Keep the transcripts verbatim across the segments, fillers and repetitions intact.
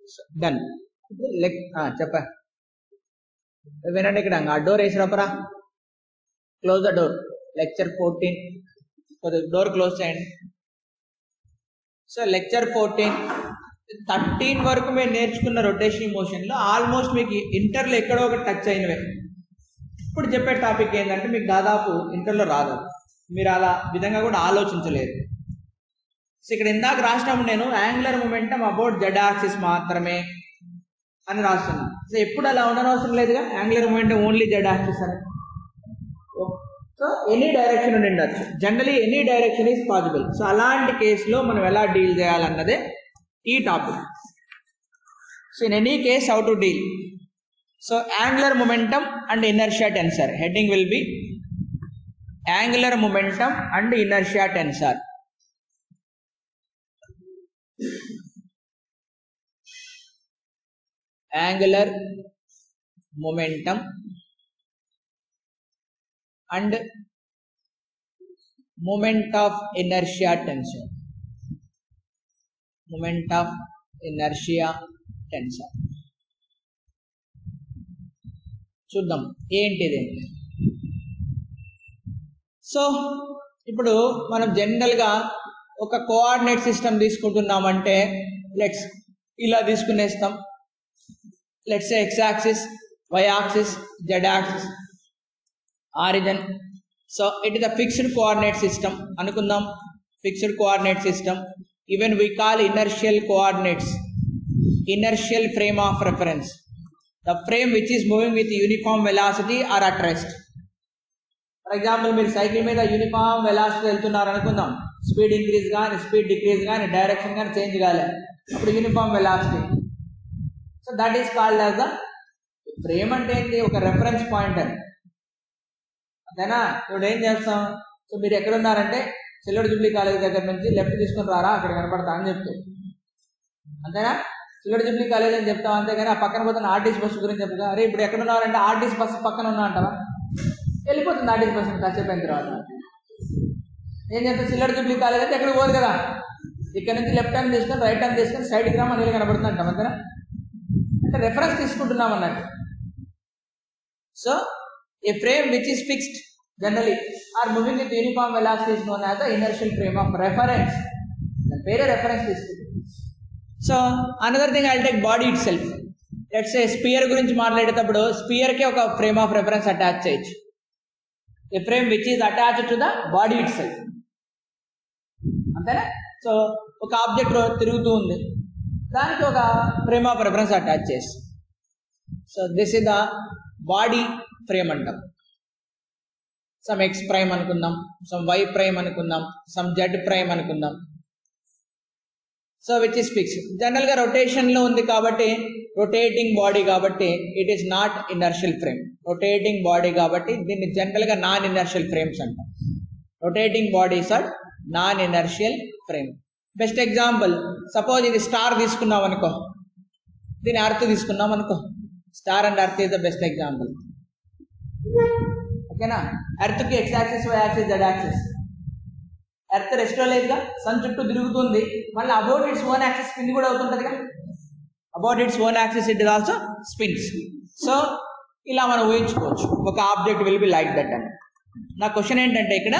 Done. లెక్ చెప్ప వినండి, ఇక్కడ ఆ డోర్ వేసినప్పురా, close the door. Lecture fourteen, door close చేయండి. సో లెక్చర్ ఫోర్టీన్ థర్టీన్ వరకు మేము నేర్చుకున్న రొటేషనల్ మోషన్లో ఆల్మోస్ట్ మీకు ఇంటర్లో ఎక్కడో ఒకటి టచ్ అయినవే. ఇప్పుడు చెప్పే టాపిక్ ఏంటంటే మీకు దాదాపు ఇంటర్లో రాదు, మీరు అలా విధంగా కూడా ఆలోచించలేదు. సో ఇక్కడ ఇందాక రాసినప్పుడు నేను angular momentum about Z axis మాత్రమే అని రాస్తున్నాను. సో ఎప్పుడు అలా ఉండనవసరం లేదుగా, angular momentum only Z axis అని. సో ఎనీ డైరెక్షన్ ఉండి ఉండొచ్చు, generally any direction is possible. So అలాంటి కేసులో మనం ఎలా డీల్ చేయాలన్నదే ఈ topic. So in any case how to deal. So angular momentum and inertia tensor, heading will be angular momentum and inertia tensor. Angular momentum and moment of inertia tensor, moment of inertia tensor. చూద్దాం ఏంటిది. So ఇప్పుడు మనం జనరల్గా ఒక coordinate system తీసుకుంటున్నామంటే let's ఇలా తీసుకునేస్తాం. Let's X axis, why axis, Z axis, origin. So it is the fixed coordinate system అనుకుందాం. Fixed coordinate system, even we call inertial coordinates inertial frame of reference, the frame which is moving with uniform velocity or at rest. For example, మీరు cycle మీద uniform velocity వెళ్తున్నారు అనుకుందాం. Speed increase కానీ speed decrease కానీ direction కానీ change కాలే, అప్పుడు uniform velocity. So that is called as the frame. అంటే ఏంటి, ఒక రెఫరెన్స్ పాయింట్ అని, అంతేనా. ఇప్పుడు ఏం చేస్తాం, సో మీరు ఎక్కడున్నారంటే సిల్వర్ జూబ్లీ కాలేజ్ దగ్గర నుంచి లెఫ్ట్ తీసుకుని రారా, అక్కడ కనపడతా అని చెప్తాం, అంతేనా. సిల్వర్ జూబ్లీ కాలేజ్ అని చెప్తాం, అంతేగాని ఆ పక్కన పోతున్న ఆర్టీసీ బస్సు గురించి చెప్తా. అరే ఇప్పుడు ఎక్కడ ఉన్నారంటే ఆర్టీసీ బస్సు పక్కన ఉన్నా అంటారా, వెళ్ళిపోతుంది ఆర్టీసీ బస్సు టచ్ అయిన తర్వాత. ఏం చెప్తా, సిల్వర్ జూబ్లీ కాలేజ్ అంటే ఎక్కడికి పోదు కదా, ఇక్కడ నుంచి లెఫ్ట్ హ్యాండ్ తీసుకొని రైట్ హ్యాండ్ తీసుకొని సైడ్కి రామని నీళ్ళు కనబడుతుంది అంటాం, అంతేనా. అంటే రెఫరెన్స్ తీసుకుంటున్నాం అన్నట్టు. So a frame which is fixed generally or moving with uniform velocity is known as the inertial frame of reference. The pair reference is. So another thing, I'll take body itself. Let's say sphere gurinchi maatladetappudu sphere ke oka frame of reference attach cheyochu. A frame which is attached to the body itself. Antena. So oka object tirugutu undi, daniki oka frame of reference attach chesi. So this is the body frame అంటాం. Some x prime అనుకుందాం, some y prime అనుకుందాం, some z prime అనుకుందాం. So which is fixed. జనరల్గా రొటేషన్లో ఉంది కాబట్టి, rotating body కాబట్టి it is not inertial frame. Rotating body కాబట్టి దీన్ని జనరల్గా నాన్ ఇనర్షియల్ ఫ్రేమ్స్ అంటాం. Rotating bodies are non inertial frame. Best example, suppose ఇది స్టార్ తీసుకున్నాం అనుకో, దీని అర్త్ తీసుకున్నాం అనుకో. Star and earth is the best example, ఓకేనా. ఎర్త్కి X axis, why axis, Z axis. Earth రెస్ట్లో లేదుగా, సన్ చుట్టూ తిరుగుతుంది, మళ్ళీ about its own axis spin కూడా అవుతుంటుందిగా. About its own axis it is also spins. So ఇలా మనం ఊహించుకోవచ్చు, ఒక object will be like that అని. నా క్వశ్చన్ ఏంటంటే ఇక్కడ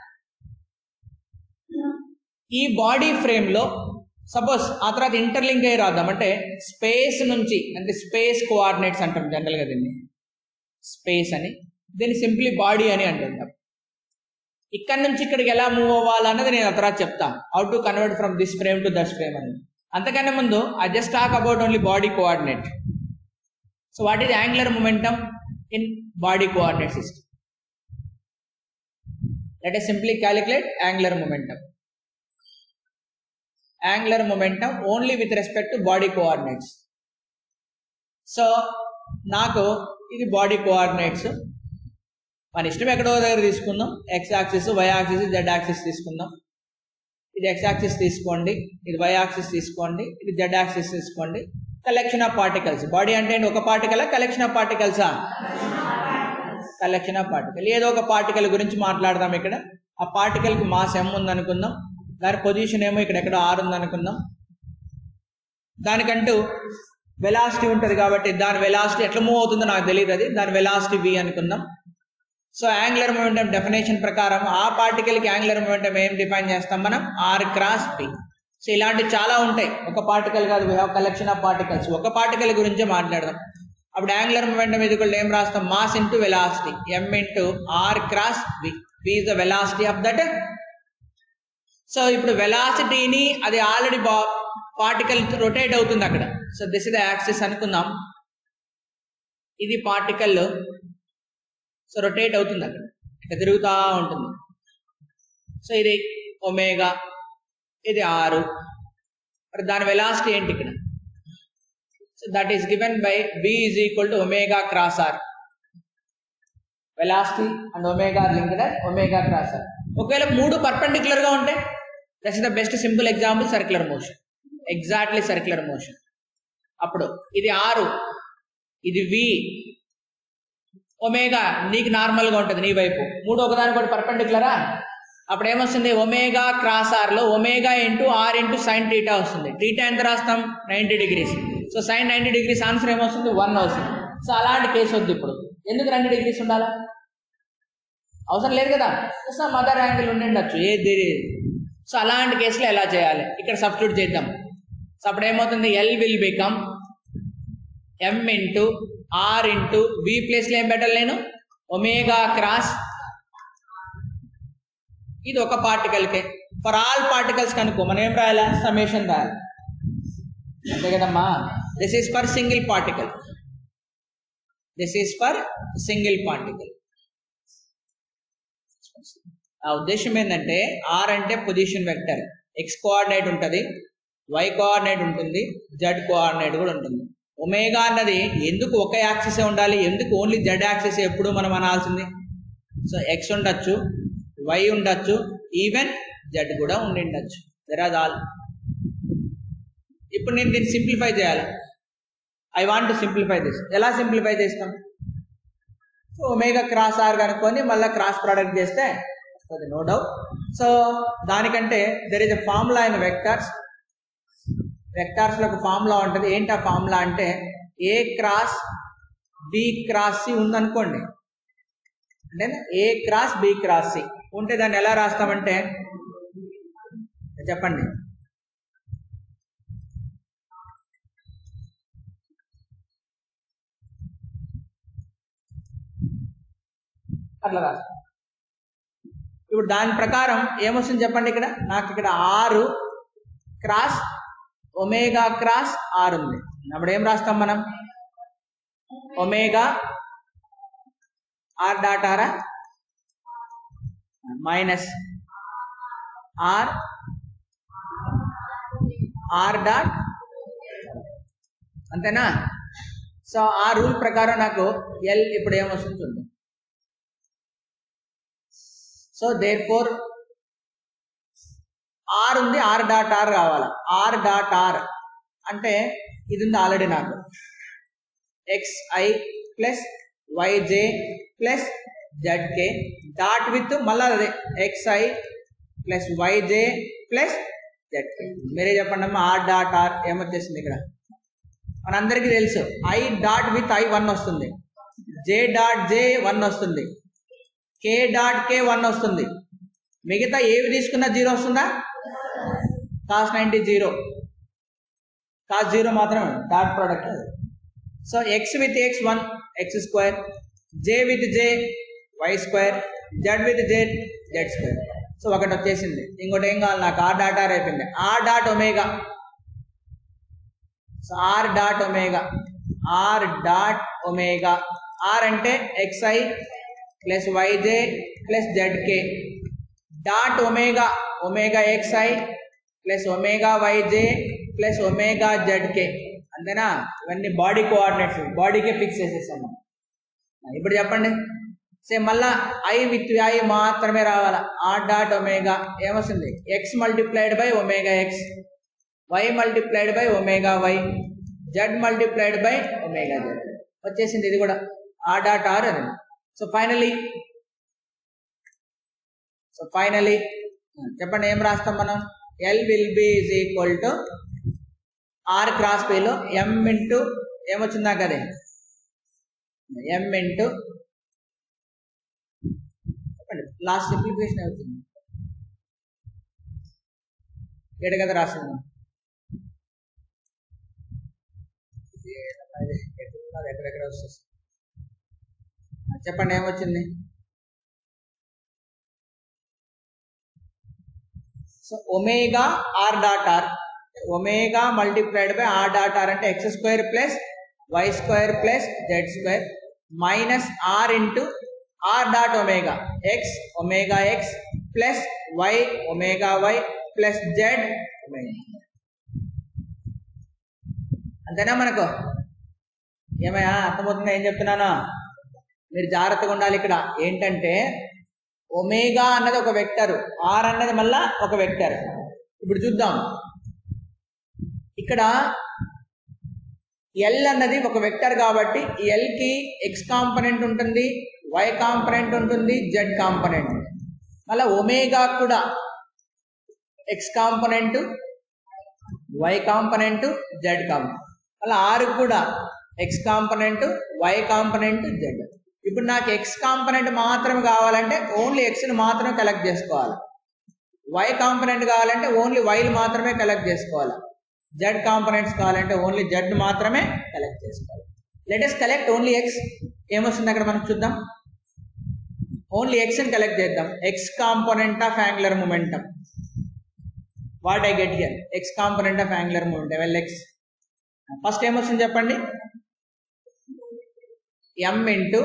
ఈ బాడీ ఫ్రేమ్లో సపోజ్ ఆ తర్వాత ఇంటర్లింక్ అయ్యి రాద్దాం. అంటే స్పేస్ నుంచి, అంటే స్పేస్ కోఆర్డినేట్స్ అంటాం జనరల్గా దీన్ని, స్పేస్ అని, దీన్ని సింప్లీ బాడీ అని అంటుంటాం. ఇక్కడ నుంచి ఇక్కడికి ఎలా మూవ్ అవ్వాలన్నది నేను ఆ తర్వాత చెప్తాను, how to convert from this frame to this frame అని. అంతకన్నా ముందు I just talk about only body coordinate. So what is angular momentum in body coordinate system? Let us simply calculate angular momentum. Angular momentum only with respect to body coordinates. So నాకు ఇది body coordinates, మన ఇష్టం ఎక్కడో దగ్గర తీసుకుందాం. X axis, why axis, Z axis తీసుకుందాం. ఇది X axis తీసుకోండి, ఇది వై యాక్సిస్ తీసుకోండి, ఇది జెడ్ యాక్సిస్ తీసుకోండి. Collection of particles. బాడీ అంటే ఒక పార్టికలా, కలెక్షన్ ఆఫ్ పార్టికల్సా? Collection of particle. ఏదో ఒక పార్టికల్ గురించి మాట్లాడదాం. ఇక్కడ ఆ పార్టికల్కి మాస్ ఎం ఉందనుకుందాం, దాని పొజిషన్ ఏమో ఇక్కడ ఎక్కడో ఆర్ ఉందనుకుందాం. దానికంటూ వెలాసిటీ ఉంటుంది కాబట్టి దాని వెలాసిటీ ఎట్లా మూవ్ అవుతుందో నాకు తెలియదు, అది దాని వెలాసిటీ v అనుకుందాం. సో యాంగులర్ మొమెంటం డెఫినేషన్ ప్రకారం ఆ పార్టికల్కి యాంగులర్ మొమెంటం ఏం డిఫైన్ చేస్తాం మనం, ఆర్ క్రాస్ పి. సో ఇలాంటివి చాలా ఉంటాయి, ఒక పార్టికల్ కాదు, we have collection of particles. ఒక పార్టికల్ గురించే మాట్లాడదాం. అప్పుడు యాంగులర్ మొమెంటం ఈక్వల్ ఏం రాస్తాం, mass into velocity, m into r cross v. V is the velocity of that. So ఇప్పుడు వెలాసిటీని అది ఆల్రెడీ బా పార్టికల్ రొటేట్ అవుతుంది అక్కడ. So this is the axis అనుకుందాం, ఇది పార్టికల్. సో రొటేట్ అవుతుంది అక్కడ, ఇట్లా తిరుగుతూ ఉంటుంది. సో ఇది ఒమేగా, ఇది ఆరు. మరి దాని వెలాసిటీ ఏంటి ఇక్కడ? So that is given by v is equal to omega cross r. Velocity and omega linked as omega cross r. ఒకవేళ మూడు పర్పెండిక్యులర్ గా ఉంటే that is the best simple example, circular motion, exactly circular motion. అప్పుడు ఇది ఆరు, ఇది v, omega నీకు normal గా ఉంటుంది నీ వైపు, మూడు ఒకదానికి ఒకటి పర్పెండిక్యులరా. అప్పుడు ఏమొస్తుంది, ఒమేగా క్రాస్ ఆర్ లో omega into r into sine theta వస్తుంది. టీటా ఎంత రాస్తాం, ninety degrees. So sine ninety degrees answer ఏమొస్తుంది, వన్ వస్తుంది. సో అలాంటి కేసు వద్దు ఇప్పుడు. ఎందుకు నైంటీ డిగ్రీస్ ఉండాలా, అవసరం లేదు కదా, సమ్ అదర్ యాంగిల్ ఉండిండొచ్చు, ఏది. సో అలాంటి కేసులో ఎలా చేయాలి, ఇక్కడ సబ్స్టిట్యూట్ చేద్దాం. సో అప్పుడు ఏమవుతుంది, l will become m into r into v ప్లేస్లో ఏం పెట్టాలి నేను, ఒమేగా క్రాస్. ఇది ఒక పార్టికల్కే. ఫర్ ఆల్ పార్టికల్స్ కనుక్కో మనం ఏం రాయాలా, సమ్మేషన్ రాయాలి, అంతే కదమ్మా. This is for single particle, this is for single particle. ఆ ఉద్దేశం ఏంటంటే ఆర్ అంటే పొజిషన్ వెక్టర్, ఎక్స్ కోఆర్డినేట్ ఉంటుంది, వై కోఆర్డినేట్ ఉంటుంది, జెడ్ కోఆర్డినేట్ కూడా ఉంటుంది. ఒమేగా అన్నది ఎందుకు ఒక యాక్సిసే ఉండాలి, ఎందుకు ఓన్లీ జెడ్ యాక్సిస్ ఎప్పుడు మనం అనాల్సింది. సో ఎక్స్ ఉండొచ్చు, వై ఉండొచ్చు, ఈవెన్ జెడ్ కూడా ఉండి ఉండొచ్చు. There are all. ఇప్పుడు నేను దీన్ని సింప్లిఫై చేయాలి. I want to simplify this. ఎలా సింప్లిఫై చేస్తాం, సో ఒమేగా క్రాస్ ఆర్ కనుక్కొని మళ్ళీ క్రాస్ ప్రోడక్ట్ చేస్తే వస్తుంది, నో డౌట్. సో దానికంటే there is a formula in vectors. Vectors లో ఒక ఫార్ములా ఉంటుంది. ఏంటి ఆ ఫార్ములా అంటే, a cross b cross c ఉందనుకోండి, అంటే a cross b cross c ఉంటే దాన్ని ఎలా రాస్తామంటే, చెప్పండి, అట్లా రాస్తాం. ఇప్పుడు దాని ప్రకారం ఏమొస్తుంది చెప్పండి, ఇక్కడ నాకు ఇక్కడ ఆరు క్రాస్ ఒమేగా క్రాస్ ఆర్ ఉంది. అప్పుడు ఏం రాస్తాం మనం, ఒమేగా ఆర్ డాట్ ఆరా మైనస్ ఆర్ ఆర్ డాట్, అంతేనా. సో ఆ రూల్ ప్రకారం నాకు ఎల్ ఇప్పుడు ఏమొస్తుంది చూద్దాం. సో దేర్ ఫోర్ ఆర్ ఉంది, ఆర్ డాట్ ఆర్ కావాలి. ఆర్ డాట్ ఆర్ అంటే ఇది ఉంది ఆల్రెడీ నాకు, x i plus y j plus z k dot with మళ్ళా అదే x i plus y j plus z k. మీరే చెప్పండి అమ్మా, ఆర్ డాట్ ఆర్ ఏమొచ్చేసింది ఇక్కడ మనందరికీ తెలుసు. I dot with i one వస్తుంది, జే డాట్ జే వన్ వస్తుంది, కే డాట్ కే వన్ వస్తుంది. మిగతా ఏవి తీసుకున్నా జీరో వస్తుందా, cos ninety zero, cos zero మాత్రమే dot product. So x with x one x square, j with j y square, z with z z square. So ఒకటి వచ్చేసింది. ఇంకోటి ఏం కావాలి నాకు, ఆర్ డాట్ ఆర్ అయిపోయింది. R dot omega, so r dot omega, r dot omega, r అంటే x i plus y j plus z k dot omega, omega x i plus omega y j plus omega z k, అంతేనా. ఇవన్నీ బాడీ కోఆర్డినేట్స్, బాడీకే ఫిక్స్ చేసేసాము. ఇప్పుడు చెప్పండి, సే మళ్ళా I with i మాత్రమే రావాలా. R dot omega ఏమొస్తుంది, x multiplied by omega x, y multiplied by omega y, z multiplied by omega z వచ్చేసింది. ఇది కూడా ఆర్ డాట్ ఆర్ అని. సో ఫైనలీ సో ఫైనలీ చెప్పండి ఏం రాస్తాం మనం, l will be is equal to r cross పేలో ఎం ఇంటూ ఏమొచ్చింది నాకు అదే ఎం ఇంటూ చెప్పండి లాస్ట్ సింప్లిఫికేషన్ అవుతుంది ఏడు కదా రాసింది ఎక్కడెక్కడ వస్తుంది చెప్పండి ఏమొచ్చింది so omega r dot R omega multiplied by r dot r అంటే x square plus y square plus z square minus r into r dot omega X omega X plus y omega why plus z omega అంతేనా మనకు ఏమయ్యా అర్థమవుతుందా ఏం చెప్తున్నానా మీరు జాగ్రత్తగా ఉండాలి ఇక్కడ ఏంటంటే ఒమేగా అన్నది ఒక వెక్టర్ ఆర్ అన్నది మళ్ళా ఒక వెక్టర్ ఇప్పుడు చూద్దాం ఇక్కడ ఎల్ అన్నది ఒక వెక్టర్ కాబట్టి ఎల్ కి ఎక్స్ కాంపనెంట్ ఉంటుంది వై కాంపనెంట్ ఉంటుంది జెడ్ కాంపనెంట్ మళ్ళీ ఒమేగా కూడా x component y component z component మళ్ళీ ఆర్ కూడా x component y component z ఇప్పుడు నాకు ఎక్స్ కాంపనెంట్ మాత్రమే కావాలంటే ఓన్లీ ఎక్స్ని మాత్రమే కలెక్ట్ చేసుకోవాలి వై కాంపనెంట్ కావాలంటే ఓన్లీ వైలు మాత్రమే కలెక్ట్ చేసుకోవాలి జెడ్ కాంపనెంట్స్ కావాలంటే ఓన్లీ జెడ్ మాత్రమే కలెక్ట్ చేసుకోవాలి let us collect only x ఏమొస్తుంది అక్కడ మనం చూద్దాం ఓన్లీ ఎక్స్ని కలెక్ట్ చేద్దాం x component of angular momentum what I get here x component of angular momentum l x first ఏమొస్తుంది చెప్పండి m into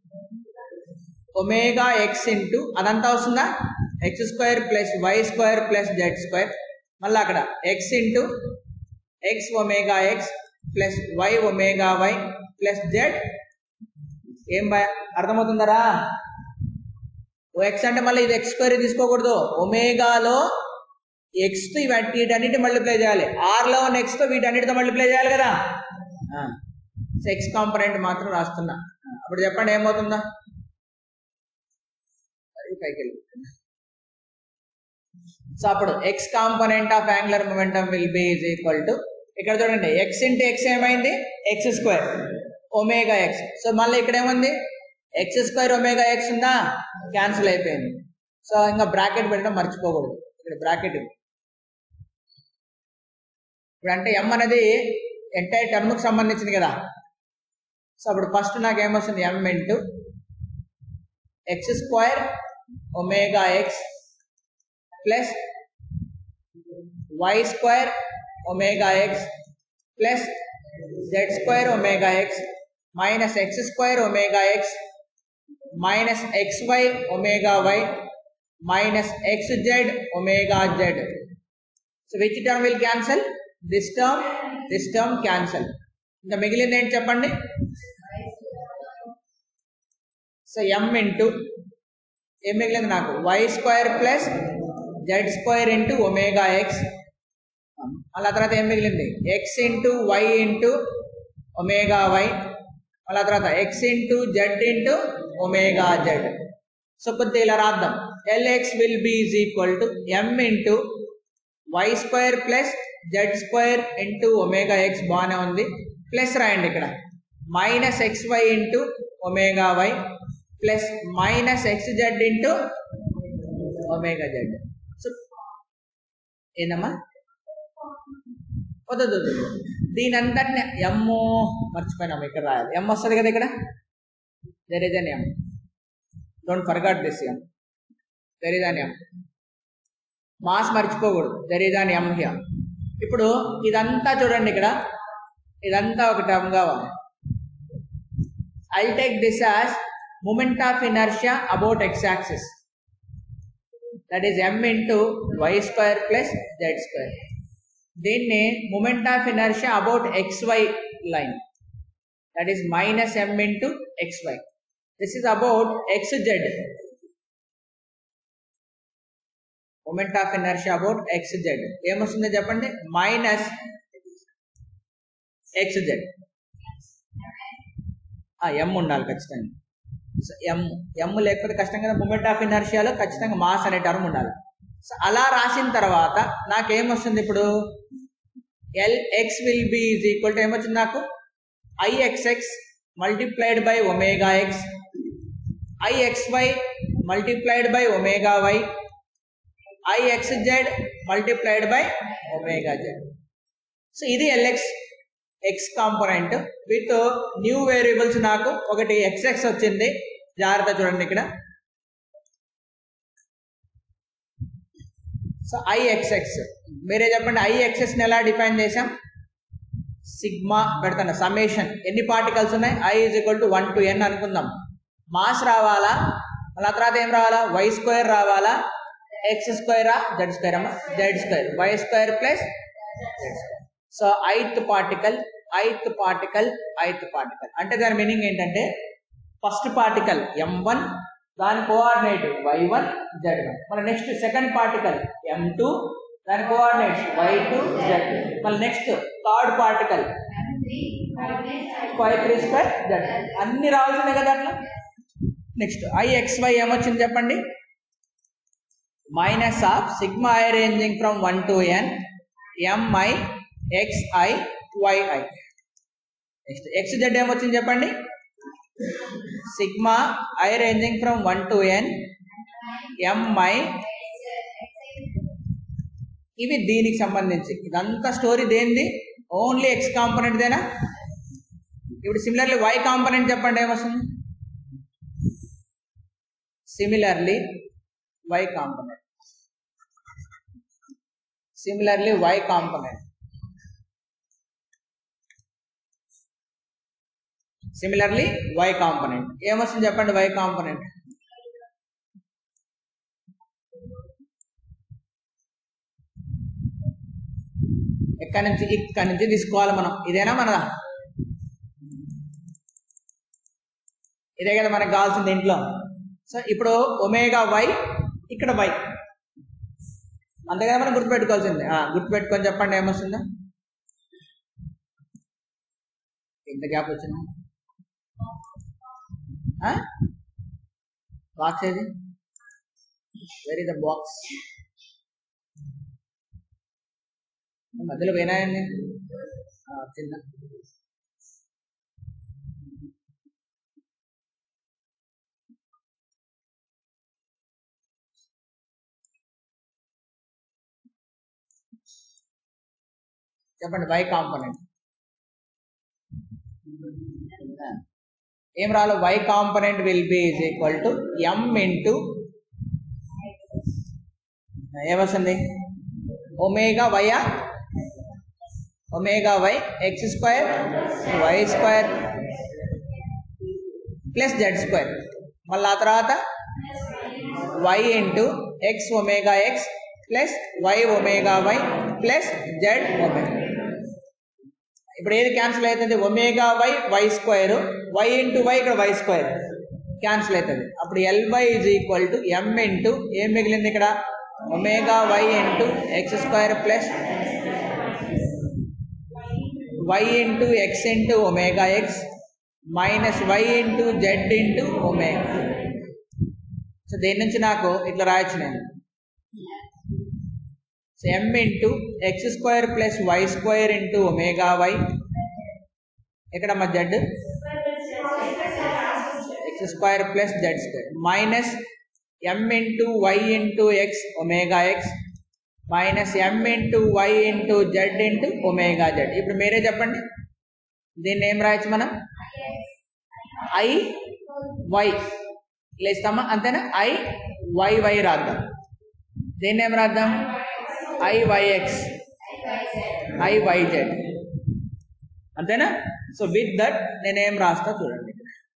omega x into అదంతా వస్తుందా x square plus y square plus z square మళ్ళీ అక్కడ X into x omega X plus y omega why plus z ఏం బా అర్థమవుతుందరా O X అంటే మళ్ళీ ఇది ఎక్స్ స్క్వేర్ తీసుకోకూడదు ఒమేగాలో ఎక్స్తో వీటన్నిటి మల్టిప్లై చేయాలి ఆర్లో నెక్స్ట్తో వీటన్నిటితో మల్టిప్లై చేయాలి కదా ఎక్స్ కాంపనెంట్ మాత్రం రాస్తున్నా అప్పుడు చెప్పండి ఏమవుతుందా పైకి వెళ్ళి సో అప్పుడు x component of angular momentum will be is equal to ఇక్కడ చూడండి ఎక్స్ ఇంటూ ఎక్స్ ఏమైంది x square omega x so మళ్ళీ ఇక్కడ ఏముంది ఎక్స్ స్క్వేర్ ఒమేగా ఎక్స్ ఉందా క్యాన్సిల్ అయిపోయింది సో ఇంకా బ్రాకెట్ పెట్టడం మర్చిపోకూడదు ఇక్కడ బ్రాకెట్ ఇప్పుడు అంటే ఎం అనేది ఎంటైర్ టర్మ్కి సంబంధించింది కదా సో అప్పుడు ఫస్ట్ నాకు ఏమొస్తుంది m into x square omega X plus y square omega X plus z square omega x minus x square omega x minus x y omega y minus x z omega Z so which term will cancel this term this term cancel ఇంకా మిగిలింది ఏంటి చెప్పండి so m into ఏం మిగిలింది నాకు y square plus z square into omega x మళ్ళీ తర్వాత ఏం మిగిలింది x into y into omega y మళ్ళీ తర్వాత x into z into omega Z so కొద్దిగా ఇలా రాద్దాం l x will be is equal to m into y square plus z square into omega x బాగానే ఉంది ప్లస్ రాయండి ఇక్కడ minus x y into omega why plus minus x z into omega Z so ఏందమ్మా వద్దు దీని అంతటిని ఎమ్ మర్చిపోయినాము ఇక్కడ రాయాలి ఎమ్ వస్తుంది కదా ఇక్కడ there is an m don't forgot this m there is an m mass మర్చిపోకూడదు there is an m here ఇప్పుడు ఇదంతా చూడండి ఇక్కడ ఇదంతా ఒక టర్మ్ కావాలి I'll take this as moment of inertia about x-axis that is m into y square plus z square దీన్ని moment of inertia about xy line that is minus m into xy this is about xz moment of inertia about xz ఏమొస్తుందో చెప్పండి minus xz m ఉండాలి ఖచ్చితంగా ఎం ఎం లేకపోతే కష్టం కదా moment of ఇనర్షియాలో ఖచ్చితంగా mass అనే టర్మ్ ఉండాలి సో అలా రాసిన తర్వాత నాకేమొస్తుంది ఇప్పుడు Lx will be is equal to ఏమొచ్చింది నాకు Ixx multiplied by omega x, Ixy multiplied by omega y, Ixz multiplied by omega z. సో ఇది Lx x component with new variables నాకు ఒకటి xx వచ్చింది. జాగ్రత్త చూడండి ఇక్కడ. సో Ixx మీరే చెప్పండి Ixx ని ఎలా డిఫైన్ చేసాం? సిగ్మా పెడతాను సమ్మేషన్ ఎన్ని పార్టికల్స్ ఉన్నాయి I is equal to one to n అనుకుందాం. మాస్ రావాలా మళ్ళీ తర్వాత ఏం రావాలా వై స్క్వేర్ రావాలా ఎక్స్ స్క్వేరా జెడ్ స్క్వేర్ అమ్మా z square y square plus z square. So ith particle ith particle ith particle అంటే దాని మీనింగ్ ఏంటంటే ఫస్ట్ పార్టికల్ ఎం వన్ దాని coordinate y one z one. మళ్ళీ next second particle m two దాని coordinates y two z two. మళ్ళీ next third particle why three square z అన్ని రావాల్సిందే కదా అట్లా. నెక్స్ట్ ఐఎక్స్వై ఏమొచ్చింది చెప్పండి? Minus of sigma i ranging from one to n m i x i y i. Next x z ఏమొచ్చింది చెప్పండి? Sigma i ranging from one to n m i. ఇవి దీనికి సంబంధించి ఇదంతా స్టోరీ దేనిది? ఓన్లీ ఎక్స్ కాంపోనెంట్ దేనా? ఇప్పుడు సిమిలర్లీ వై కాంపోనెంట్ చెప్పండి ఏమొస్తుంది? Similarly y component similarly y component similarly y component ఏమొస్తుంది చెప్పండి? వై కాంపోనెంట్ ఎక్కడి నుంచి ఇక్కడి నుంచి తీసుకోవాలి మనం. ఇదేనా మనదా? ఇదే కదా మనకు కావాల్సింది దీంట్లో. సో ఇప్పుడు ఒమేగా వై ఇక్కడ వై అంతే కదా మనం గుర్తుపెట్టుకోవాల్సింది. గుర్తుపెట్టుకొని చెప్పండి ఏమొస్తుందో. ఎంత గ్యాప్ వచ్చింది? బాక్స్ ఏది? వెరీ ద బాక్స్ మధ్యలో పోయినాయండి చిన్న. చెప్పండి వై కాంపోనెంట్ ఏం రాలో? Y component will be is equal to m into ఏమొస్తుంది? ఒమేగా వైయా omega y x square y square plus z square. మళ్ళీ ఆ తర్వాత y into x omega X plus y omega why plus z omega. ఇప్పుడు ఏది cancel అవుతుంది? Omega y y square y into y ఇక్కడ y square cancel అవుతుంది. అప్పుడు l y is equal to m into ఏం మిగిలింది ఇక్కడ? Omega y into x square plus y into x into omega x minus y into z into omega. So దీని నుంచి నాకు ఇట్లా రాయొచ్చు నేను. So m into x square plus y square into omega y ఇక్కడ మా z x square plus z square minus m into y into x omega x minus m into y into z into omega z. ఇప్పుడు మీరే చెప్పండి దీన్ని ఏం రాయొచ్చు మనం? I why లేస్తామా అంతేనా? ఐ వై వై రాద్దాం. దీన్ని ఏం రాద్దాం? I y x I y z అంతేనా? సో విత్ దట్ నేనేం రాస్తా చూడండి.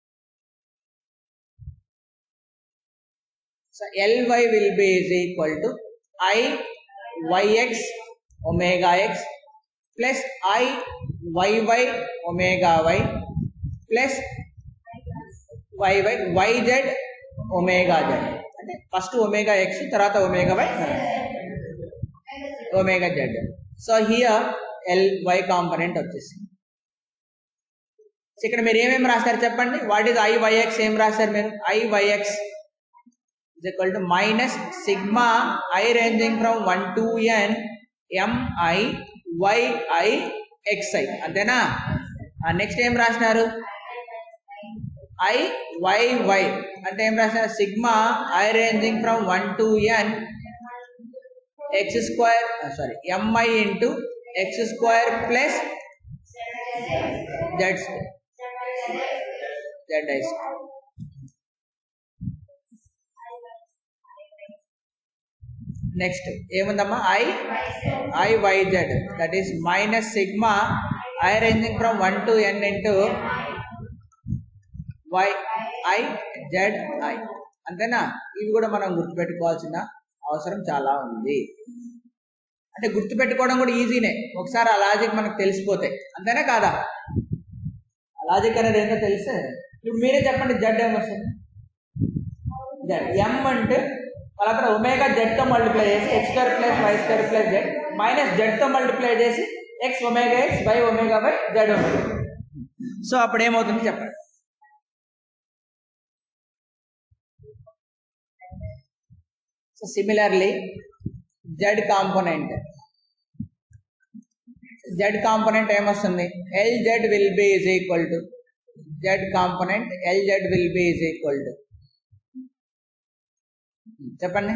So l y will be is equal to I y x omega X plus I y y omega why plus y y y z omega z. అంటే first omega x తర్వాత omega why omega Z. So here l y component వచ్చేసి ఇక్కడ మీరు ఏమేమి రాస్తారు చెప్పండి? What is I y x? ఏం రాస్తారు మీరు? I y x is equal to minus sigma I ranging from one to n m I y i x i అంతేనా. నెక్స్ట్ ఏం రాసినారు ఐ వై వై అంటే ఏం రాసినారు sigma i ranging from one to n x square sorry m i into x square plus z square z i square. Next ఏముందమ్మా I I y z that is minus sigma i ranging from one to n into y i z i అంతేనా. ఇవి కూడా మనం గుర్తుపెట్టుకోవాల్సిన అవసరం చాలా ఉంది. అంటే గుర్తుపెట్టుకోవడం కూడా ఈజీనే ఒకసారి ఆ లాజిక్ మనకు తెలిసిపోతే అంతేనా కాదా. ఆ లాజిక్ అనేది ఏంటో తెలిస్తే ఇప్పుడు మీరే చెప్పండి జెడ్ ఏమొస్తుంది జెడ్ ఎం అంటే వాళ్ళ అక్కడ ఒమేగా జెడ్తో మల్టిప్లై చేసి x square plus y square plus z minus జెడ్తో మల్టిప్లై చేసి x omega x y omega y z omega. So అప్పుడు ఏమవుతుంది చెప్పండి. So similarly z component z component ఏమొస్తుంది l z will be is equal to z component l z will be is equal to చెప్పండి.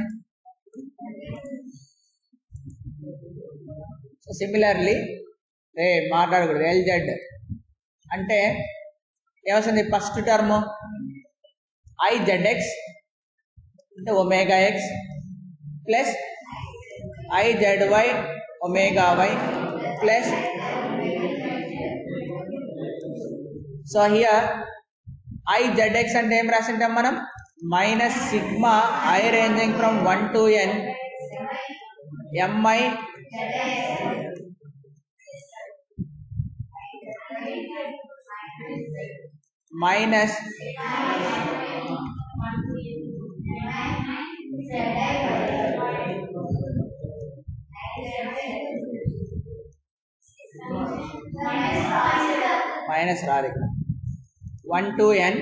So similarly రే మాట్లాడకూడదు l z అంటే ఏమొస్తుంది first term I z x అంటే omega X plus I z y omega why plus so here I z x అంటే ఏం రాసింటాం మనం minus sigma i ranging from one to n m i minus minus రాదు ఇక్కడ one to n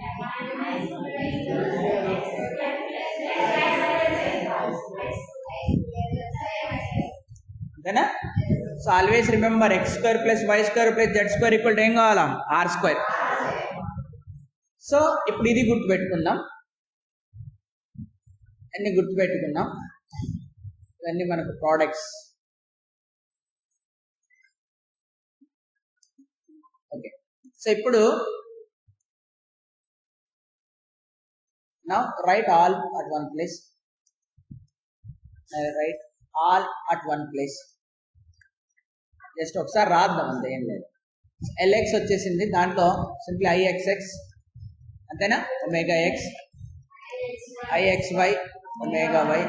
అంతేనా. So always remember x square plus y square plus z square equal to ఏం కావాలా are square. So ఇప్పుడు ఇది గుర్తుపెట్టుకుందాం అన్ని గుర్తుపెట్టుకుందాం ఇవన్నీ మనకు ప్రోడక్ట్స్. ఓకే సో ఇప్పుడు now write all at one place uh, write all at one place just ఒకసారి రాద్దాం అంతే ఏం లేదు. ఎల్ఎక్స్ వచ్చేసింది దాంట్లో సింప్లీ ఐఎక్స్ఎక్స్ అంతేనా omega x I x y omega y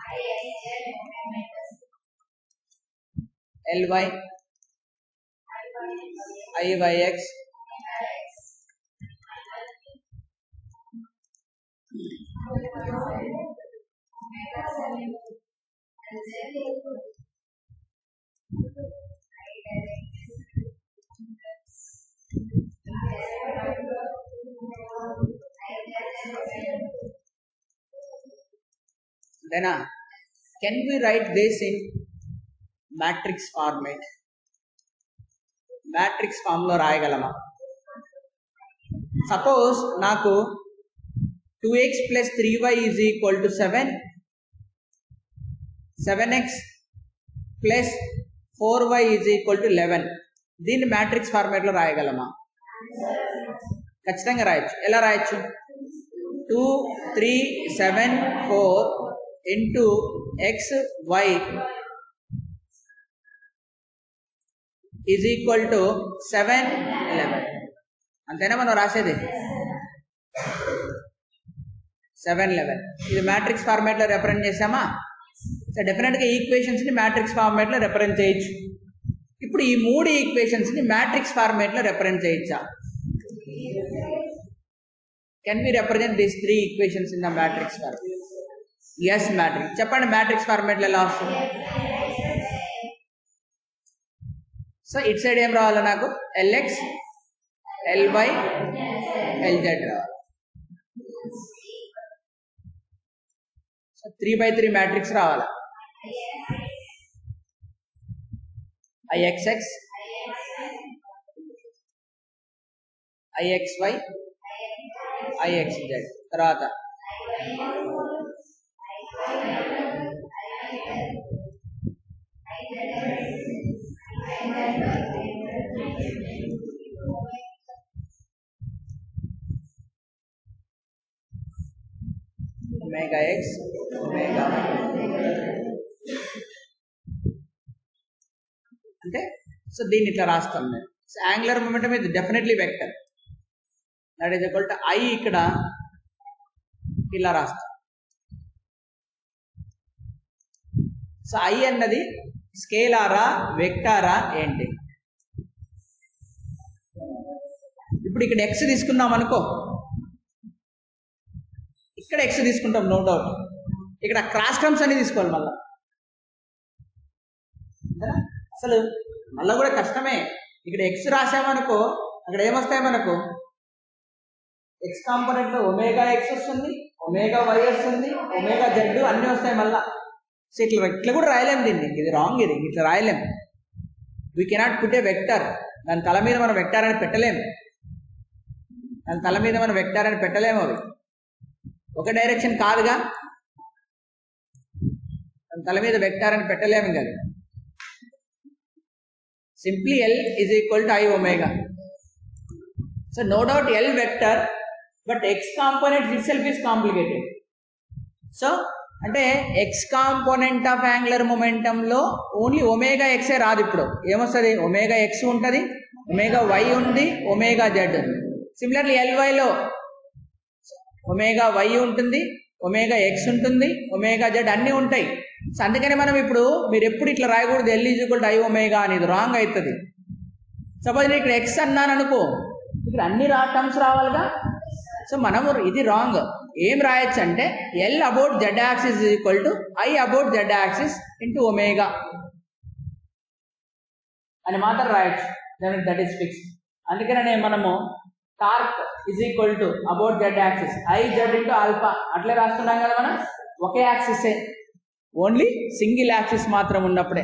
l y I y x అంతేనా. Can we write this in matrix format matrix form లో రాయగలమా. సపోజ్ నాకు two x plus three y is equal to seven seven x plus four y is equal to eleven దీన్ని matrix ఫార్మేట్లో రాయగలమా. ఖచ్చితంగా రాయొచ్చు. ఎలా రాయొచ్చు two three seven four into x y is equal to seven eleven అంతేనా మనం రాసేది సెవెన్ లెవెన్. ఇది మ్యాట్రిక్స్ ఫార్మేట్లో రిప్రజెంట్ చేసామా. సో డెఫినెట్గా ఈక్వేషన్స్ని మ్యాట్రిక్స్ ఫార్మేట్లో రిప్రజెంట్ చేయొచ్చు. ఇప్పుడు ఈ మూడు ఈక్వేషన్స్ని మ్యాట్రిక్స్ ఫార్మేట్లో రిప్రజెంట్ చేయొచ్చా. Can we represent these three equations in the matrix format. Yes matrix. చెప్పండి మ్యాట్రిక్స్ ఫార్మేట్లో ఎలా వస్తుంది. సో ఇట్ సైడ్ ఏం రావాలి నాకు ఎల్ఎక్స్ ఎల్వై ఎల్జెడ్ రావాలి. So three by three matrix రావాలి. ixx, ixy, ixz. తర్వాత omega x, omega y. అంటే సో దీన్ని ఇట్లా రాస్తాం నేను. సో యాంగులర్ మొమెంటం ఇది definitely vector, that is equal to I. ఇక్కడ ఇలా రాస్తాం. సో ఐ అన్నది స్కేలారా వెక్టారా ఏంటి? ఇప్పుడు ఇక్కడ ఎక్స్ తీసుకున్నాం అనుకో, ఇక్కడ ఎక్స్ తీసుకుంటాం నో డౌట్. ఇక్కడ క్రాస్ టర్మ్స్ అన్ని తీసుకోవాలి మళ్ళా. అసలు మళ్ళీ కూడా కష్టమే. ఇక్కడ ఎక్స్ రాసామనుకో అక్కడ ఏమొస్తాయి మనకు? ఎక్స్ కాంపోనెంట్ లో ఒమేగా ఎక్స్ వస్తుంది, ఒమేగా వై వస్తుంది, ఒమేగా జెడ్ అన్నీ వస్తాయి మళ్ళా. సో ఇట్లా ఇట్లా కూడా రాయలేము దీన్ని, ఇది రాంగ్. ఇది ఇట్లా రాయలేము. We cannot put a vector. దాని తల మీద మనం వెక్టర్ అని పెట్టలేము. దాని తల మీద మనం వెక్టర్ అని పెట్టలేము. అవి ఒక డైరెక్షన్ కాదుగా, దాని తల మీద వెక్టర్ అని పెట్టలేము కదా. Simply l is equal to I omega. So no doubt l vector, but x component itself is complicated. So అంటే ఎక్స్ కాంపోనెంట్ ఆఫ్ యాంగులర్ మొమెంటంలో ఓన్లీ ఒమేగా ఎక్సే రాదు. ఇప్పుడు ఏమొస్తుంది? ఒమేగా ఎక్స్ ఉంటుంది, ఒమేగా వై ఉంది, ఒమేగా జెడ్ ఉంది. Similarly ఎల్వైలో ఒమేగా వై ఉంటుంది, ఒమేగా ఎక్స్ ఉంటుంది, ఒమేగా జెడ్ అన్నీ ఉంటాయి. సో అందుకని మనం ఇప్పుడు మీరు ఎప్పుడు ఇట్లా రాయకూడదు l is equal to I omega అనేది, రాంగ్ అవుతుంది. సపోజ్ నేను ఇక్కడ ఎక్స్ అన్నాను అనుకో, ఇక్కడ అన్ని రా టర్మ్స్ రావాలిగా. సో మనము ఇది రాంగ్. ఏం రాయొచ్చు అంటే l about Z axis is equal to I about Z axis into omega అని మాత్రం రాయొచ్చు. That is fix. అందుకనే మనము torque is equal to about Z axis I z into alpha అట్లే రాస్తున్నాం కదా మనం. ఒకే యాక్సిసే, ఓన్లీ సింగిల్ యాక్సిస్ మాత్రం ఉన్నప్పుడే,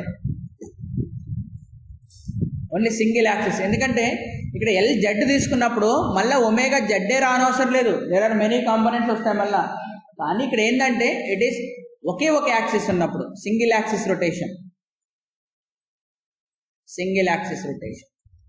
ఓన్లీ సింగిల్ యాక్సిస్. ఎందుకంటే ఇక్కడ ఎల్ జెడ్ తీసుకున్నప్పుడు మళ్ళీ ఒమేగా జెడ్డే రానవసరం లేదు. దేర్ ఆర్ మెనీ కాంపోనెంట్స్ వస్తాయి మళ్ళా. కానీ ఇక్కడ ఏంటంటే ఇట్ ఈస్ ఒకే ఒక యాక్సిస్ ఉన్నప్పుడు, single axis rotation, single axis rotation.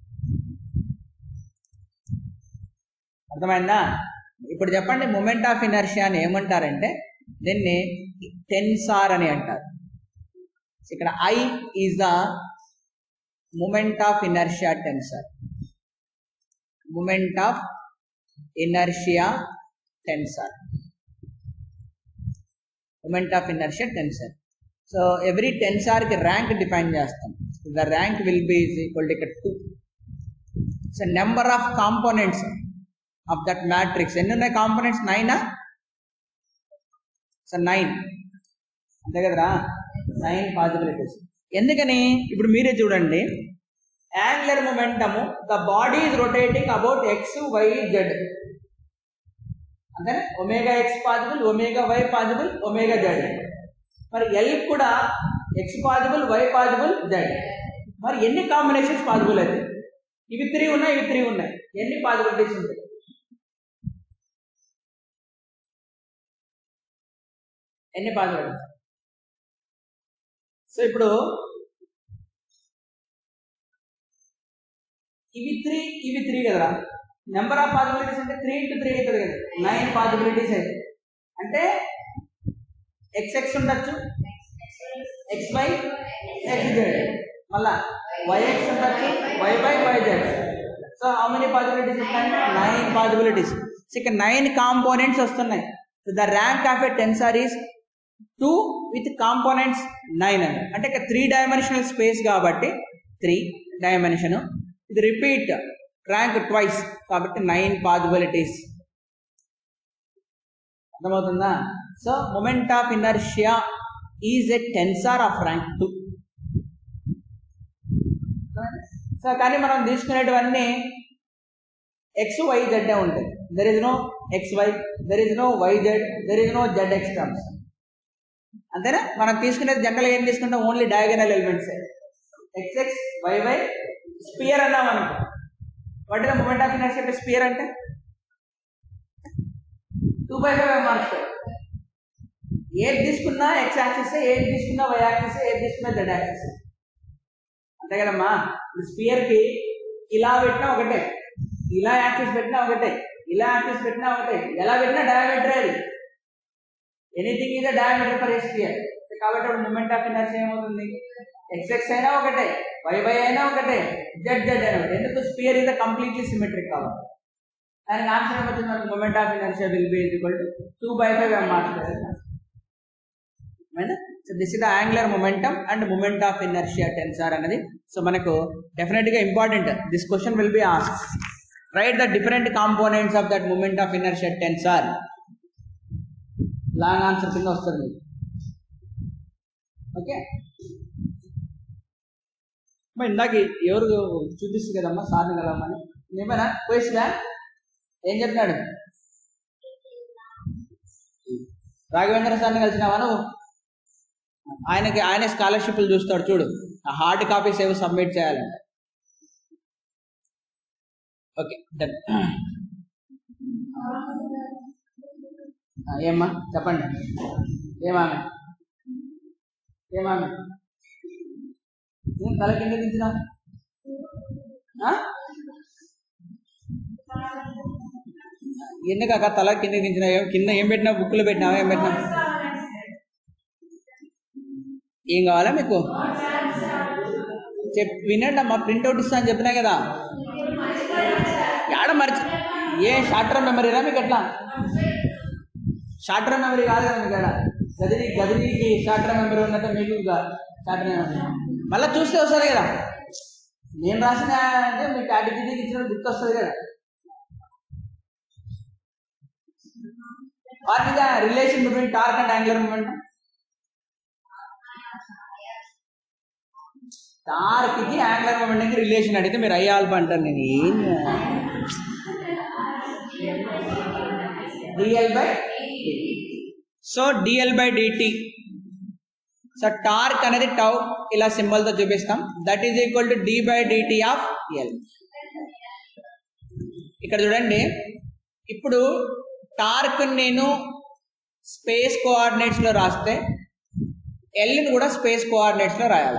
అర్థమైందా? ఇప్పుడు చెప్పండి, మూమెంట్ ఆఫ్ ఇనర్షియా అని ఏమంటారంటే దీన్ని టెన్సార్ అని అంటారు. ఇక్కడ I is the moment of inertia tensor. Moment of inertia tensor, moment of inertia tensor. So every tensor కి ర్యాంక్ డిఫైన్ చేస్తాం. The rank will be is equal to ఇక్కడ two. So number of components of that matrix ఎన్ని ఉన్నాయి? Components నైనా? So nine, అంతే కదరా? Nine possibilities. ఎందుకని ఇప్పుడు మీరే చూడండి, angular momentum the body is rotating about x y z. అంటే omega x possible, omega y possible, omega z. మరి ఎల్ కూడా x possible, y possible, z. మరి ఎన్ని కాంబినేషన్స్ పాజిబుల్ అయితే? ఇవి త్రీ ఉన్నాయి, ఇవి త్రీ ఉన్నాయి. ఎన్ని పాసిబిలిటీస్ ఉంటాయి? ఎన్ని పాసిబిలిటీస్? సో ఇప్పుడు ఇవి త్రీ, ఇవి త్రీ కదరా. నెంబర్ ఆఫ్ పాసిబిలిటీస్ అంటే త్రీ ఇంటూ త్రీ అవుతుంది కదా, నైన్ పాసిబిలిటీస్ అయితే. అంటే ఎక్స్ ఎక్స్ ఉండొచ్చు, ఎక్స్ వై, ఎక్స్ జెడ్, మళ్ళా వై ఎక్స్ ఉండొచ్చు, y by y z. So how many possibilities ఉంటాయి? Nine possibilities. ఇక్కడ నైన్ కాంపోనెంట్స్ వస్తున్నాయి. The rank of a tensor is two with components nine అని. అంటే ఇక్కడ త్రీ డైమెన్షనల్ స్పేస్ కాబట్టి three dimension. ఇది రిపీట్ ర్యాంక్ ట్వైస్ కాబట్టి నైన్ పాసిబిలిటీస్. అర్థమవుతుందా? So moment of inertia is a tensor of rank two. So కానీ మనం తీసుకునేటివన్నీ ఎక్స్ వై జెడ్ ఉంటుంది. There is no x y, there is no y z, there is no z x terms. అంతేనా? మనం తీసుకునేది జనరల్గా ఏం తీసుకుంటాం? Only diagonal elements. X x y y sphere అన్నాం అనుకో. What is the moment of inertia sphere అంటే two by five m r square. ఏది తీసుకున్నా ఎక్స్ యాక్సిస్, ఏది తీసుకున్నా వై యాక్సిస్, ఏది తీసుకున్నా జెడ్ యాక్సిస్, అంతే కదమ్మా. స్పియర్ కి ఇలా పెట్టినా ఒకటే, ఇలా యాక్సిస్ పెట్టినా ఒకటే, ఇలా యాక్సిస్ పెట్టినా ఒకటే, ఎలా పెట్టినా డయామీటర్ అది. Anything is a diameter for a sphere. కాబట్టి మూమెంట్ ఆఫ్ ఇనర్షియా ఏమవుతుంది, ఎక్స్ఎక్స్ అయినా ఒకటే, వైవై అయినా ఒకటే, జెడ్ జెడ్ అయినా ఒకటే. ఎందుకు స్పియర్ ఈజ్ కంప్లీట్లీ సిమెట్రిక్ కాబట్టి. దానికి ఆన్సర్ ఏమవుతుంది మనకు, moment of inertia will be equal to two by five m r square. So this is the angular momentum and moment of inertia tensor అనేది. సో మనకు definite గా important. This question will be asked. Write the different components of that moment of inertia tensor. Long answer కింద వస్తుంది. Okay, మరి ఇందాక ఎవరు చూపిస్తుంది కదమ్మా సార్ని కలవమని, ఏమైనా క్వశ్చన్ ఏం చెప్పినాడు? రాఘవేంద్ర సార్ని కలిసినావా నువ్వు? ఆయనకి ఆయన స్కాలర్షిప్లు చూస్తాడు చూడు, ఆ హార్డ్ కాపీస్ ఏవో సబ్మిట్ చేయాలంటే. Okay done. ఏమ్మా చెప్పండి, ఏమామె ఏమామె తల కింద దించినా ఎందుకక్క తల కింద దించినా? కింద ఏం పెట్టినా, బుక్లు పెట్టినావా, ఏం పెట్టినా? ఏం కావాలా మీకు? చెప్ వినండి అమ్మా, ప్రింట్అవుట్ ఇస్తా అని చెప్పినా కదా. యాడ మర్చి ఏ షార్ట్ టర్మ్ మెమరీరా మీకు? ఎట్లా షార్ట్ టర్మ్ మెమరీ కాదు కదా మీకు. ఎక్కడ గదిని గదినికి షార్ట్ టర్మ్ మెమరీ ఉన్నట్టు మీకు షార్ట్ టర్మ్ మెమరీ మళ్ళీ చూస్తే వస్తుంది కదా. నేను రాసిన అంటే మీకు యాటిట్యూడ్ ఇచ్చిన గుర్తు వస్తుంది కదా. What is the relation between torque and angular moment? Torque కి యాంగులర్ మూమెంట్ కి రిలేషన్ అడిగితే మీరు ఐ ఆల్ఫా అంటారు. నేను ఏం d l by so d l by d t. So torque అనేది టౌ ఇలా సింబల్ తో చూపిస్తాం. That is equal to d by DT of l. ఇక్కడ చూడండి, ఇప్పుడు టార్క్ నేను స్పేస్ కోఆర్డినేట్స్ లో రాస్తే ఎల్ని కూడా స్పేస్ కోఆర్డినేట్స్ లో రాయాలి,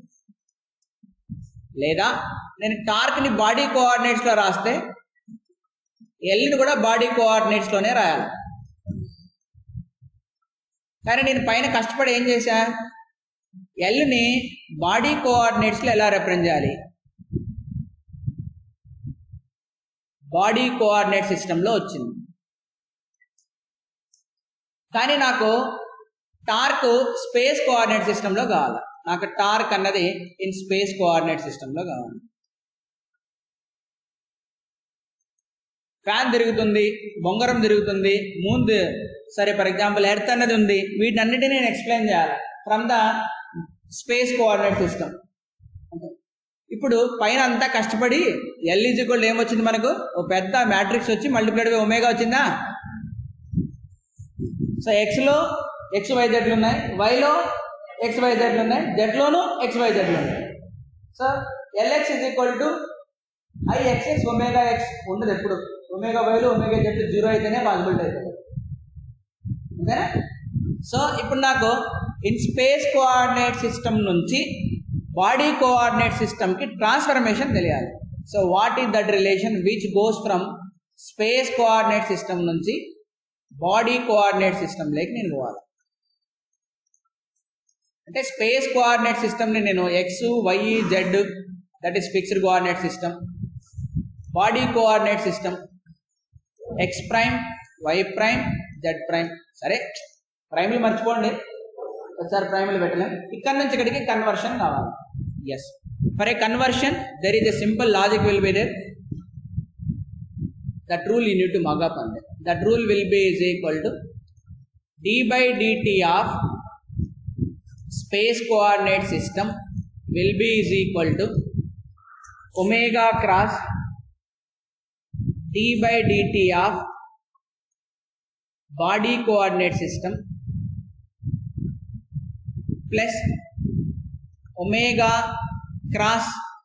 లేదా నేను టార్క్ ని బాడీ కోఆర్డినేట్స్ లో రాస్తే ఎల్ని కూడా బాడీ కోఆర్డినేట్స్ లోనే రాయాలి. కానీ నేను పైన కష్టపడి ఏం చేశా, ఎల్ని బాడీ కోఆర్డినేట్స్ లో ఎలా రిప్రజెంట్ చేయాలి, బాడీ కోఆర్డినేట్ సిస్టమ్ లో వచ్చింది. కానీ నాకు టార్క్ స్పేస్ కోఆర్డినేట్ సిస్టమ్ లో కావాలి. నాకు టార్క్ అన్నది ఇన్ స్పేస్ కోఆర్డినేట్ సిస్టమ్ లో కావాలి. ఫ్యాన్ తిరుగుతుంది, బొంగరం తిరుగుతుంది, మూన్, సరే ఫర్ ఎగ్జాంపుల్ ఎర్త్ అన్నది ఉంది. వీటన్నిటిని నేను ఎక్స్ప్లెయిన్ చేయాలి from the space coordinate system. ఇప్పుడు పైన అంతా కష్టపడి ఎల్ ఈజ్ ఈక్వల్ ఏమొచ్చింది మనకు, ఓ పెద్ద మ్యాట్రిక్స్ వచ్చి మల్టిప్లైడ్ బై ఒమేగా వచ్చిందా. సో ఎక్స్లో ఎక్స్ వై జెడ్లు ఉన్నాయి, వైలో ఎక్స్ వై జెడ్లు ఉన్నాయి, జెడ్లోను ఎక్స్ వై జెడ్లు ఉన్నాయి. So l x is equal to I XX omega x ఉండదు ఎప్పుడు. ఒమేగా వైలు ఒమేగా జెడ్లు జీరో అయితేనే పాసిబిలిటీ అవుతుంది, అంతేనా. సో ఇప్పుడు నాకు ఇన్ స్పేస్ కోఆర్డినేట్ సిస్టమ్ నుంచి బాడీ కోఆర్డినేట్ సిస్టమ్ కి ట్రాన్స్ఫర్మేషన్ తెలియాలి. So what is that relation which goes from space coordinate system నుంచి బాడీ కోఆర్డినేట్ సిస్టమ్ లేకి నేను పోవాలి. అంటే స్పేస్ కోఆర్డినేట్ సిస్టమ్ ని నేను x y z that is fixed coordinate system, body coordinate system x prime y prime z prime. సరే ప్రైమ్లు మర్చిపోండి, ఒకసారి ప్రైమ్లు పెట్టలేం. ఇక్కడ నుంచి ఇక్కడికి కన్వర్షన్ కావాలి. Yes, for a conversion there is a simple logic will be there. That rule you need to mug up on that. That rule will be is equal to d by dt of space coordinate system will be is equal to omega cross d by dt of body coordinate system plus omega cross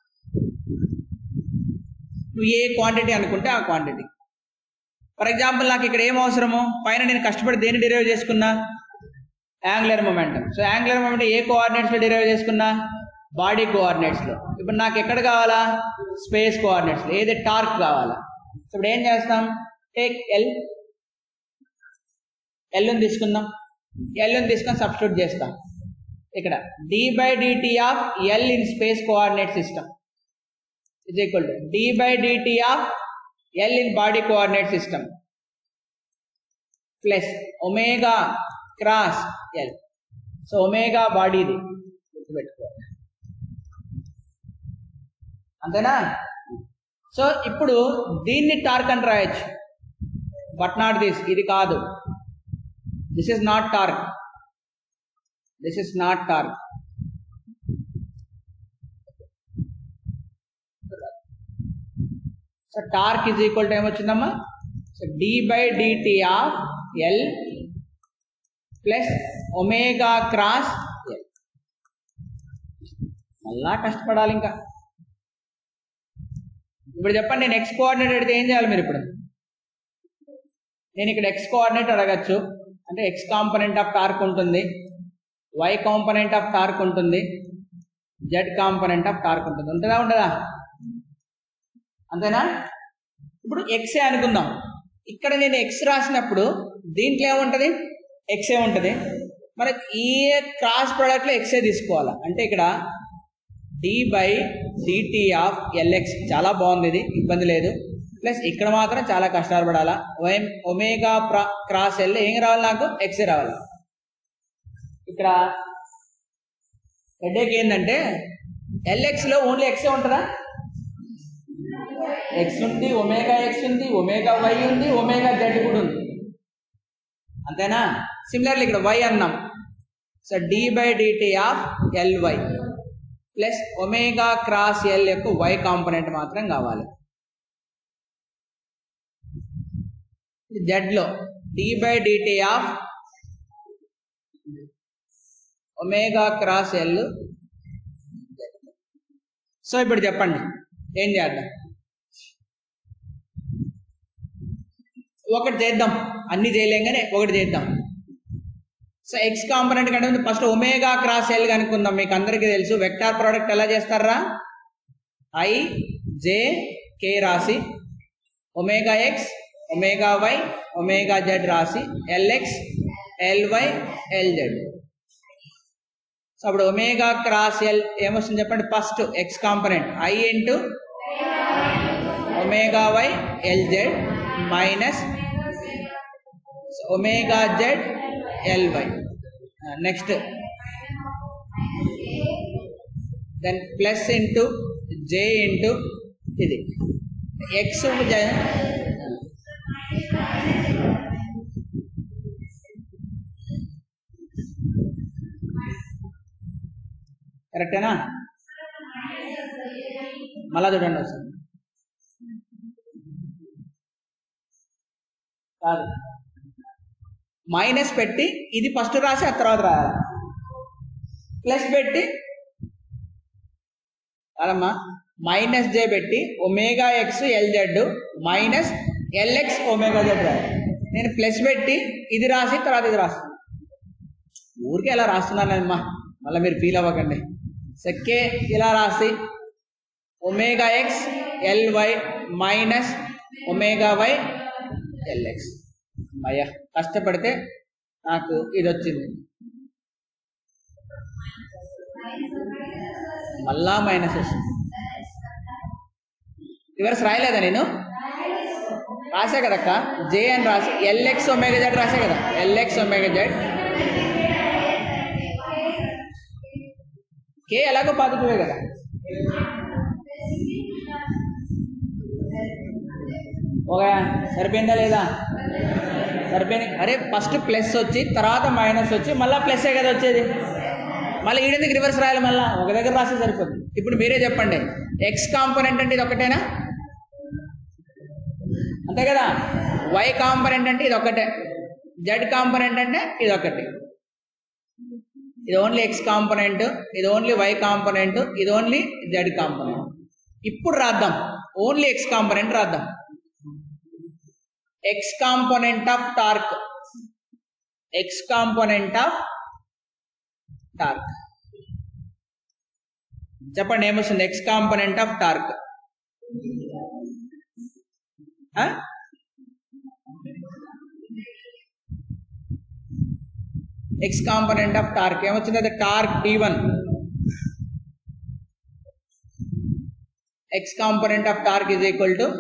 నువ్వు ఏ quantity అనుకుంటే ఆ quantity. For example నాకు ఇక్కడ ఏం అవసరము, పైన నేను కష్టపడి దేన్ని డిరైవ్ చేసుకున్నా, angular momentum. So angular momentum ఏ కోఆర్డినేట్స్లో డిరైవ్ చేసుకున్నా, బాడీ కోఆర్డినేట్స్లో. ఇప్పుడు నాకు ఎక్కడ కావాలా, స్పేస్ కోఆర్డినేట్స్లో. ఏది టార్క్ కావాలా. ఇప్పుడు ఏం చేస్తాం, టేక్ ఎల్, ఎల్ని తీసుకుందాం, ఎల్ని తీసుకొని సబ్స్టిట్యూట్ చేస్తాం. ఇక్కడ d by DT of L in space coordinate system is equal to d by dt of L in body coordinate system plus omega cross L. So omega body ఇది గుర్తుపెట్టుకోవాలి, అంతేనా. So ఇప్పుడు దీన్ని torque అని రాయొచ్చు, but not this. ఇది కాదు, this is not torque, this is not torque. So torque is equal to ఏమొచ్చిందమ్మా, so d by DT of L plus omega cross L. మళ్ళా కష్టపడాలి ఇంకా. ఇప్పుడు చెప్పండి, నేను ఎక్స్ కోఆర్డినేట్ అడిగితే ఏం చేయాలి మీరు? ఇప్పుడు నేను ఇక్కడ ఎక్స్ కోఆర్డినేట్ అడగచ్చు, అంటే ఎక్స్ కాంపోనెంట్ ఆఫ్ టార్క్ ఉంటుంది, వై కాంపోనెంట్ ఆఫ్ టార్క్ ఉంటుంది, జెడ్ కాంపోనెంట్ ఆఫ్ టార్క్ ఉంటుంది. ఉంటుందా ఉండదా? అంతేనా. ఇప్పుడు ఎక్సే అనుకుందాం. ఇక్కడ నేను ఎక్స్ రాసినప్పుడు దీంట్లో ఏముంటుంది, ఎక్సే ఉంటుంది. మనకి ఈ క్రాస్ ప్రోడక్ట్లో ఎక్సే తీసుకోవాలి. అంటే ఇక్కడ d by DT of L X చాలా బాగుంది, ఇది ఇబ్బంది లేదు. ప్లస్ ఇక్కడ మాత్రం చాలా కష్టాలు పడాలా. వై ఒమేగా క్రాస్ ఎల్ ఏం రావాలి, నాకు ఎక్సే రావాలి. ఇక్కడ హెడేక్ ఏంటంటే ఎల్ఎక్స్లో ఓన్లీ ఎక్సే ఉంటుందా? ఎక్స్ ఉంది, ఒమేగా ఎక్స్ ఉంది, ఒమేగా వై ఉంది, ఒమేగా జెడ్ కూడా ఉంది, అంతేనా. సిమిలర్లీ ఇక్కడ వై అన్నాం. So d by DT of L Y plus omega cross L యొక్క వై కాంపోనెంట్ మాత్రం కావాలి. జెడ్లో d by DT of omega cross L. So ఇప్పుడు చెప్పండి ఏం చేద్దాం. ఒకటి చేద్దాం, అన్ని చేయలేం కానీ ఒకటి చేద్దాం. సో ఎక్స్ కాంపోనెంట్ కంటే ముందు ఫస్ట్ ఒమేగా క్రాస్ ఎల్ కనుక్కుందాం. మీకు అందరికీ తెలుసు వెక్టార్ ప్రోడక్ట్ ఎలా చేస్తారా, ఐ జే కే రాసి omega X omega why omega Z రాసి ఎల్ఎక్స్ ఎల్వై ఎల్జెడ్. సో అప్పుడు ఒమేగా క్రాస్ ఎల్ ఏమొస్తుంది చెప్పండి. First X component I into omega Y L Z minus omega Z L Y. Next then plus into J into ఇది X కరెక్టేనా. మళ్ళా చూడండి ఒకసారి. కాదు, మైనస్ పెట్టి ఇది ఫస్ట్ రాసి ఆ తర్వాత రాయాలి. ప్లస్ పెట్టి కాదమ్మా, మైనస్ జే పెట్టి omega X L Z minus L X omega Z రాయాలి. నేను ప్లస్ పెట్టి ఇది రాసి తర్వాత ఇది రాస్తాను. ఊరికే ఎలా రాస్తున్నానమ్మా, మళ్ళీ మీరు ఫీల్ అవ్వకండి. సెక్కే ఇలా రాసి omega X L Y minus omega Y L X. అయ్యా కష్టపడితే నాకు ఇది వచ్చింది. మళ్ళా మైనస్ వస్తుంది. రివర్స్ రాయలేదా నేను? రాసే కదక్క, జే అని రాసి ఎల్ఎక్స్ ఒమేగా జెడ్ రాసే కదా, ఎల్ఎక్స్ ఒమేగా జెడ్. కే ఎలాగో పాజిటివే కదా. ఓకే సరిపోయిందా లేదా? సరిపోయింది. అరే ఫస్ట్ ప్లస్ వచ్చి తర్వాత మైనస్ వచ్చి మళ్ళీ ప్లస్సే కదా వచ్చేది. మళ్ళీ ఈడెందుకు రివర్స్ రాయాలి? మళ్ళీ ఒక దగ్గర రాస్తే సరిపోతుంది. ఇప్పుడు మీరే చెప్పండి, ఎక్స్ కాంపోనెంట్ అంటే ఇది ఒకటేనా? అంతే కదా. వై కాంపోనెంట్ అంటే ఇది ఒకటే, జెడ్ కాంపోనెంట్ అంటే ఇది ఒకటి. ఇది ఓన్లీ ఎక్స్ కాంపోనెంట్, ఇది ఓన్లీ వై కాంపోనెంట్, ఇది ఓన్లీ జెడ్ కాంపోనెంట్. ఇప్పుడు రాద్దాం, ఓన్లీ ఎక్స్ కాంపోనెంట్ రాద్దాం. X component of torque, X component of torque చెప్పండి ఏమొస్తుంది? X component of torque X component of torque ఏమొచ్చింది? అది torque T one. X component of torque is equal to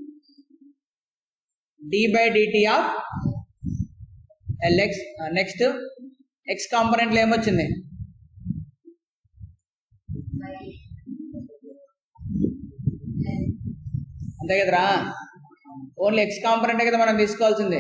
d by DT of L X. Next X కాంపోనెంట్లో ఏమొచ్చింది? అంతే కదరా, only X కాంపోనెంటే కదా మనం తీసుకోవాల్సిందే.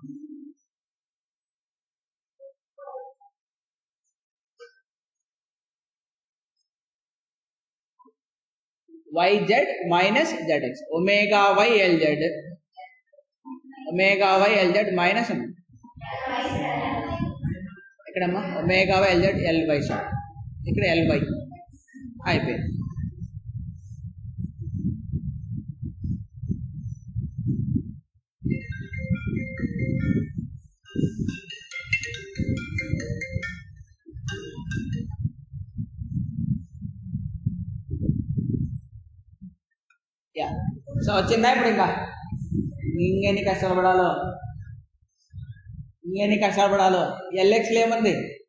Y Z minus ZX, omega Y L Z, omega Y L Z minus ఇక్కడమ్మా omega Y L Z L Y, sir ఇక్కడ ఎల్వై అయిపోయింది. యా సో వచ్చిందా ఇప్పుడు? ఇంకా ఇంకెన్ని కష్టాలు పడాలో, ఇంకెన్ని కష్టాలు పడాలో. ఎల్ఎక్స్లో ఏముంది?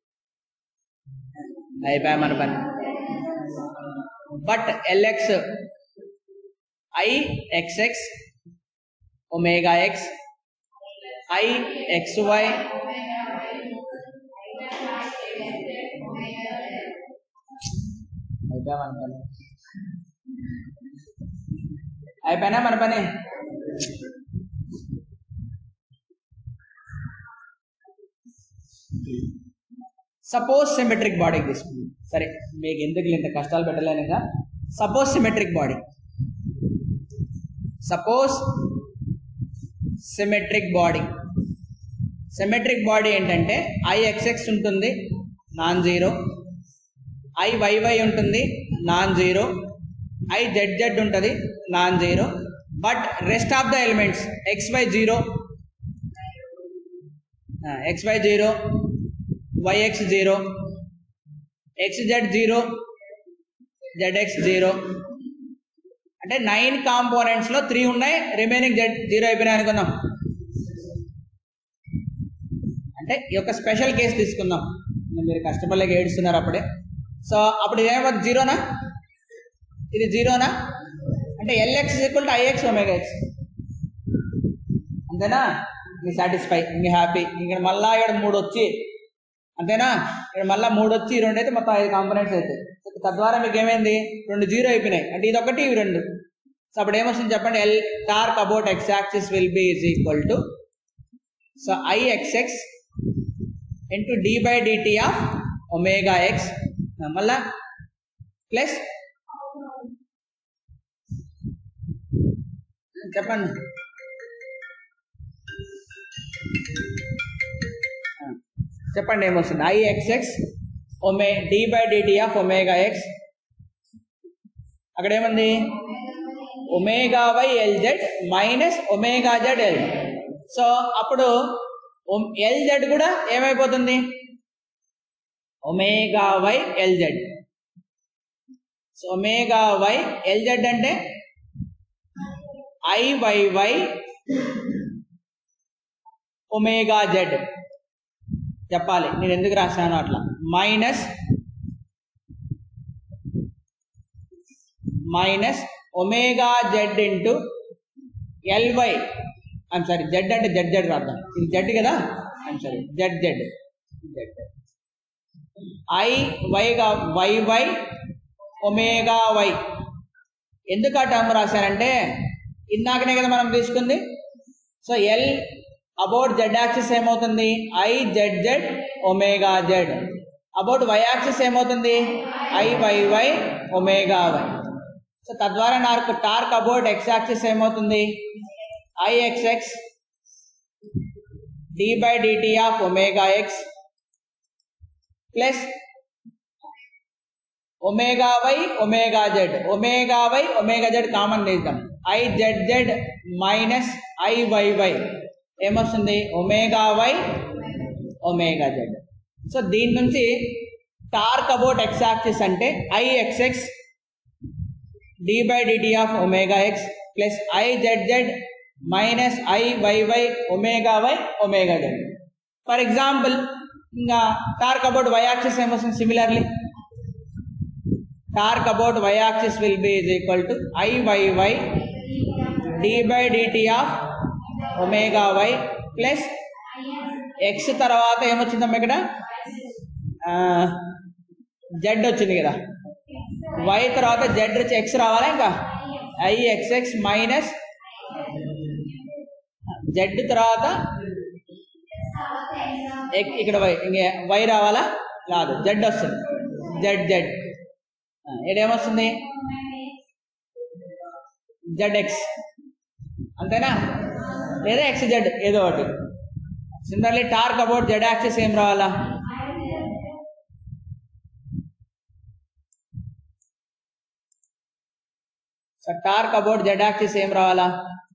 అయిపోయా మన పని. But L X I XX omega X I X Y అయిపోయా మన పని. అయిపోయినా మన పని. సపోజ్ సిమెట్రిక్ బాడీకి తీసుకుంది. సరే మీకు ఎందుకు ఇంత కష్టాలు పెట్టలేను కదా. Suppose symmetric body, suppose symmetric body symmetric body ఏంటంటే ఐ ఎక్స్ఎక్స్ ఉంటుంది నాన్ జీరో, ఐ వైవై ఉంటుంది non zero, I Z Z ఉంటుంది non zero. But rest of the elements X Y zero, X Y zero, Y X zero, X Z zero, Z X zero. అంటే nine కాంపోనెంట్స్లో three ఉన్నాయి, remaining Z zero అయిపోయినాయి అనుకుందాం. అంటే ఈ యొక్క స్పెషల్ కేసు తీసుకుందాం. మీరు కష్టపడలేక ఏడుస్తున్నారు అప్పుడే. సో అప్పుడు ఏమవుతుంది? జీరోనా? ఇది జీరోనా? అంటే L X equal to I X omega X, అంతేనా? మీ సాటిస్ఫై, మీ హ్యాపీ. ఇక్కడ మళ్ళా ఇక్కడ మూడు వచ్చి, అంతేనా? ఇక్కడ మళ్ళీ మూడు వచ్చి రెండు అయితే మొత్తం ఐదు కాంపోనెంట్స్ అవుతాయి. తద్వారా మీకు ఏమైంది? రెండు జీరో అయిపోయినాయి. అంటే ఇది ఒకటి ఇవి రెండు. సో అప్పుడు ఏమొస్తుంది చెప్పండి? L torque about X axis will be is equal to so I X X into d by DT of omega X మళ్ళా ప్లస్ చెప్పండి చెప్పండి ఏమొస్తుంది? ఐ ఎక్స్ఎక్స్ ఒమే d by DT of omega X, అక్కడ ఏముంది? Omega Y L Z minus omega Z L. So అప్పుడు L Z కూడా ఏమైపోతుంది? Omega Y L Z. So omega Y L Z అంటే I why Y omega Z చెప్పాలి. నేను ఎందుకు రాశాను అట్లా? Minus minus omega Z into L Y. I'm sorry, Z అంటే జెడ్ జెడ్ రాద్దాం. ఇది జెడ్ కదా, I'm sorry, Z Z Z I వైగా వై వై ఒమేగా వై. ఎందుకు ఆ టర్మ్ రాశానంటే ఇందాకనే కదా మనం తీసుకుంది. So L about Z axis ఏమవుతుంది? I Z Z omega Z. About Y axis ఏమవుతుంది? I why Y omega Y. So తద్వారా నాకు టార్క్ అబౌట్ ఎక్స్ యాక్సిస్ ఏమవుతుంది? I X X d by DT of omega X plus omega why omega Z, omega why omega Z common తీద్దాం. I Z Z minus I why Y ఏమొస్తుంది? Omega why omega Z. So దీని నుంచి torque about X axis అంటే I X X d by DT of omega X plus I Z Z minus I why Y omega why omega Z. For example ఇంకా torque about Y axis ఏమొస్తుంది? Similarly torque about Y axis will be is equal to I why Y d by DT of omega why plus X తర్వాత ఏమొచ్చిందమ్మా ఇక్కడ Z వచ్చింది కదా, why తర్వాత Z వచ్చి X రావాలా, ఇంకా I X X minus Z తర్వాత ఇక్కడ వై, ఇంక వై రావాలా? రాదు, జెడ్ వస్తుంది. జెడ్ జెడ్ ఇదేమొస్తుంది? జెడ్ ఎక్స్ అంతేనా, లేదా ఎక్స్ జెడ్ ఏదో ఒకటి. Similarly torque about Z axis ఏం రావాలా? So torque about Z axis ఏం రావాలా?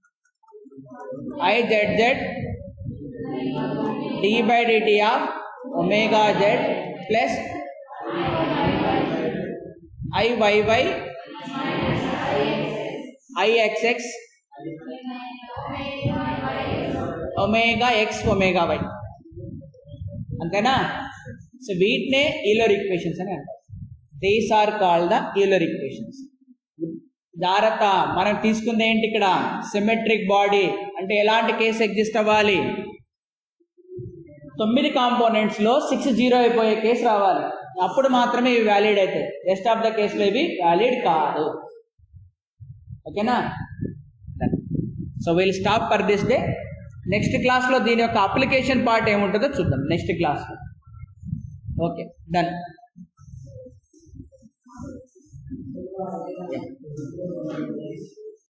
I Z Z d by DT of omega Z plus I why Y I X X omega X omega Y అంతేనా. So వీటినే Euler equations అని అంటారు. These are called the Euler equations. జాగ్రత్త, మనం తీసుకుంది ఏంటి ఇక్కడ? సిమెట్రిక్ బాడీ అంటే ఎలాంటి కేసు ఎగ్జిస్ట్ అవ్వాలి? తొమ్మిది కాంపోనెంట్స్ లో సిక్స్ జీరో అయిపోయే కేసు రావాలి, అప్పుడు మాత్రమే ఇవి వ్యాలిడ్ అవుతాయి. రెస్ట్ ఆఫ్ ద కేసులో ఇవి వ్యాలిడ్ కాదు. ఓకేనా? So will stop for this day. Next క్లాస్లో దీని యొక్క అప్లికేషన్ పార్ట్ ఏముంటుందో చూద్దాం నెక్స్ట్ క్లాస్లో. Okay, done.